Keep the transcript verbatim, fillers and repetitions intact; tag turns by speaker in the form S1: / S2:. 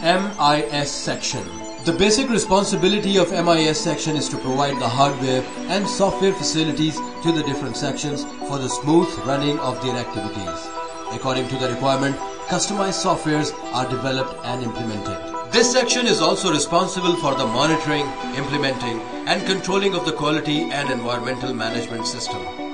S1: M I S section. The basic responsibility of M I S section is to provide the hardware and software facilities to the different sections for the smooth running of their activities. According to the requirement, customized softwares are developed and implemented. This section is also responsible for the monitoring, implementing and controlling of the quality and environmental management system.